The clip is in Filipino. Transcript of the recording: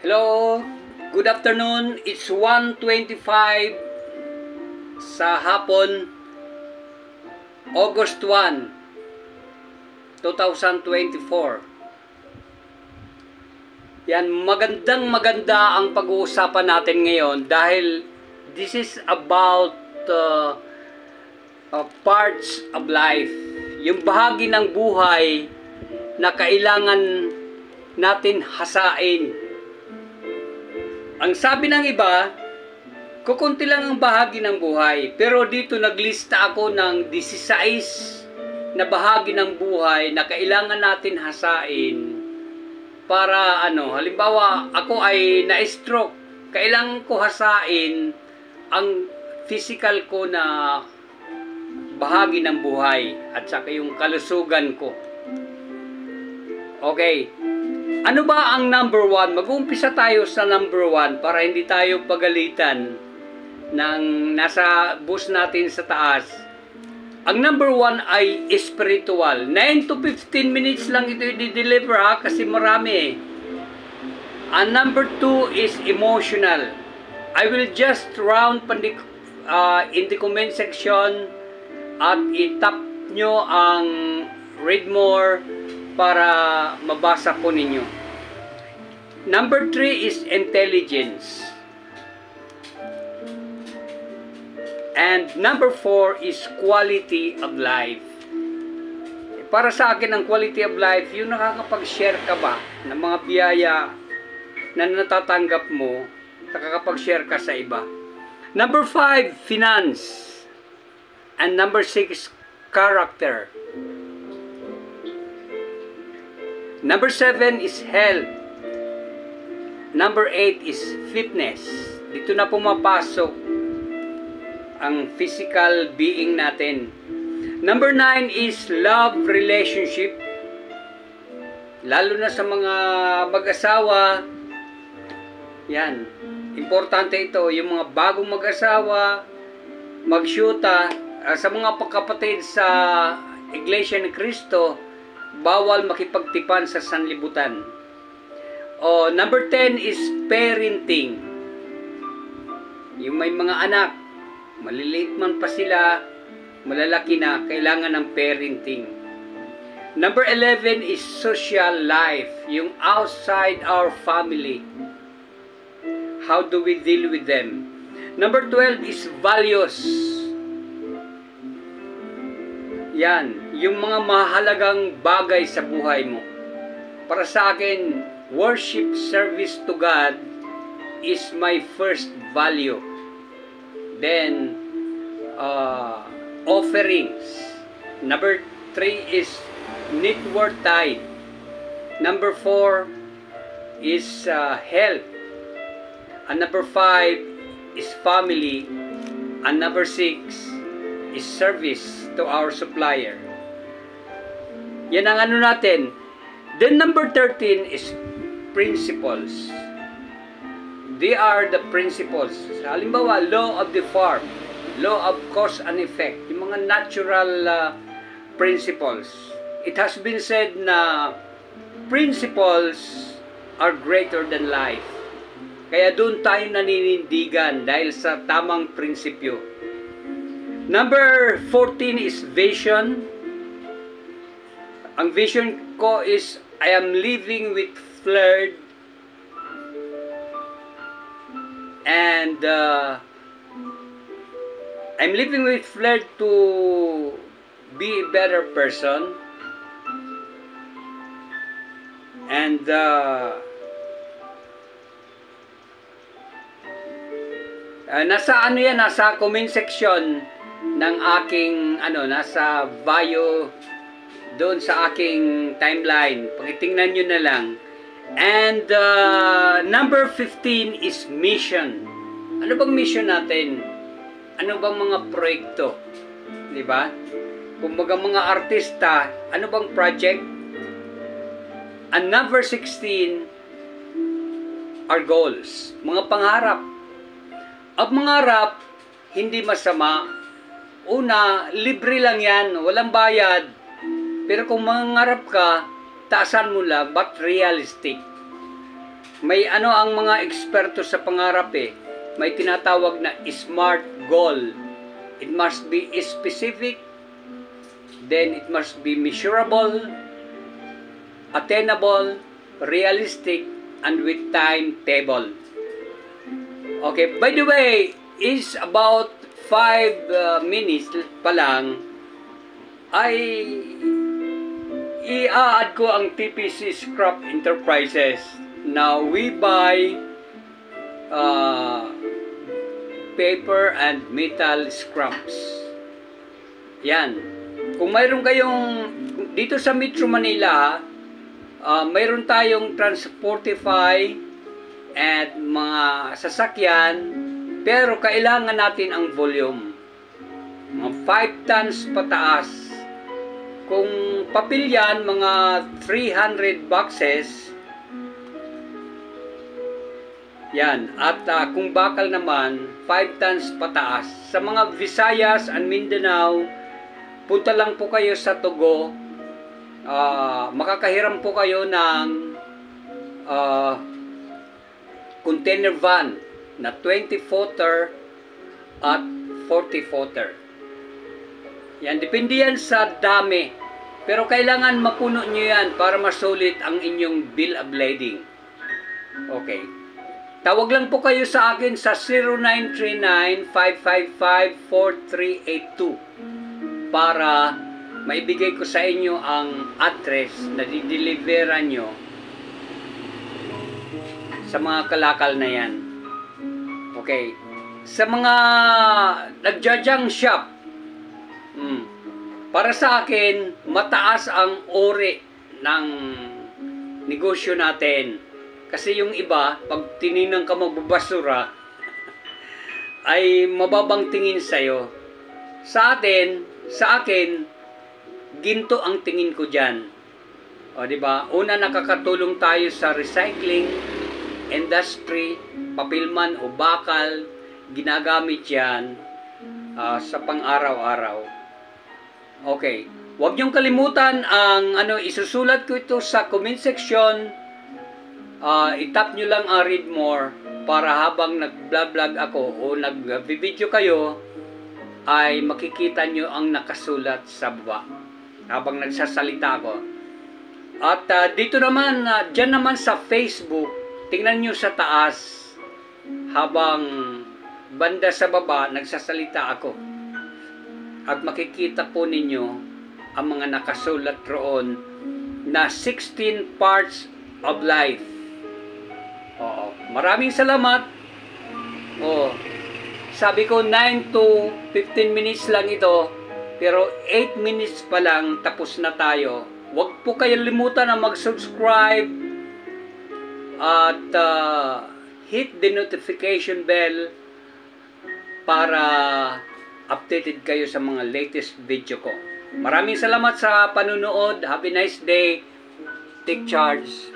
Hello, good afternoon. It's 1:25 sa hapon, August 1, 2024. Yan, maganda ang pag-uusapan natin ngayon dahil this is about parts of life. Yung bahagi ng buhay na kailangan natin hasain. Ang sabi ng iba, kukunti lang ang bahagi ng buhay. Pero dito naglista ako ng 16 na bahagi ng buhay na kailangan natin hasain para halimbawa ako ay na-stroke. Kailangan ko hasain ang physical ko na bahagi ng buhay at saka yung kalusugan ko. Okay. Ano ba ang number 1? Mag-uumpisa tayo sa number 1 para hindi tayo pagalitan ng nasa bus natin sa taas. Ang number 1 ay spiritual. 9 to 15 minutes lang ito i-deliver kasi marami. Ang number 2 is emotional. I will just round in the comment section at itap nyo ang read more para mabasa po ninyo. Number 3 is intelligence. And number 4 is quality of life. Para sa akin, ang quality of life, yung nakakapag-share ka ba ng mga biyaya na natatanggap mo, nakakapag-share ka sa iba. Number 5, finance. And number 6, character. Number 7 is health. Number 8 is fitness. Dito na pumapasok ang physical being natin. Number 9 is love relationship. Lalo na sa mga mag-asawa. Yan. Importante ito. Yung mga bagong mag-asawa, magsyuta, sa mga kapatid sa Iglesia ni Cristo, bawal makipagtipan sa sanlibutan. Number 10 is parenting. Yung may mga anak, maliliit man pa sila, malalaki na, kailangan ng parenting. Number 11 is social life. Yung outside our family. How do we deal with them? Number 12 is values. Yan, yung mga mahalagang bagay sa buhay mo. Para sa akin, worship service to God is my first value. Then, offerings. Number 3 is network tithe. Number 4 is health. And number 5 is family. And number 6 is service to our supplier. Yan ang natin. Then number 13 is principles. They are the principles. Halimbawa, law of the farm, law of cause and effect, yung mga natural principles. It has been said na principles are greater than life. Kaya doon tayo naninindigan dahil sa tamang prinsipyo. Number 14 is vision. Ang vision ko is I am living with Flerd and I'm living with Flerd to be a better person and nasa comment section ng aking nasa bio doon sa aking timeline. Pakitingnan nyo na lang. And number 15 is mission. Ano bang mission natin? Ano bang mga proyekto? Diba? Kung mga artista, ano bang project? And number 16 are goals. Mga pangarap. Ang mangarap, hindi masama. Una, libre lang yan, walang bayad. Pero kung mangarap ka, taasan mo lang, but realistic. may ano ang mga eksperto sa pangarap eh. May tinatawag na SMART goal. It must be specific, then it must be measurable, attainable, realistic, and with timetable. Okay, by the way, is about 5 minutes pa lang ay i-add ko ang TPC Scrap Enterprises. Now we buy paper and metal scraps. Yan. Kung mayroon kayong dito sa Metro Manila, mayroon tayong Transportify at mga sasakyan, pero kailangan natin ang volume. Mga 5 tons pataas. Kung papel yan, mga 300 boxes. Yan. At kung bakal naman, 5 tons pataas. Sa mga Visayas and Mindanao, punta lang po kayo sa Togo. Makakahiram po kayo ng container van na 20-footer at 40-footer. Yan, depende yan sa dami. Pero kailangan mapuno nyo yan para masulit ang inyong bill of lading. Okay. Tawag lang po kayo sa akin sa 0939-555-4382 para maibigay ko sa inyo ang address na dideliveran nyo sa mga kalakal na yan. Okay. Sa mga nagjajang shop, para sa akin, mataas ang ori ng negosyo natin. Kasi yung iba, pag tinignan ka magbabasura, ay mababang tingin sa'yo. Sa akin, ginto ang tingin ko dyan. O, diba? Una, nakakatulong tayo sa recycling industry, papilman o bakal, ginagamit yan sa pang-araw-araw. Okay. Huwag niyong kalimutan ang isusulat ko ito sa comment section. I-tap nyo lang ang read more para habang nag-vlog ako o nag-video kayo ay makikita nyo ang nakasulat sa baba habang nagsasalita ako. At dito naman, dyan naman sa Facebook, tingnan nyo sa taas habang banda sa baba nagsasalita ako. At makikita po ninyo ang mga nakasulat roon na 16 parts of life. Oo. Maraming salamat. Sabi ko 9 to 15 minutes lang ito, pero 8 minutes pa lang tapos na tayo. Huwag po kayong limutan na mag-subscribe at hit the notification bell para updated kayo sa mga latest video ko. Maraming salamat sa panunood. Have a nice day. Take charge.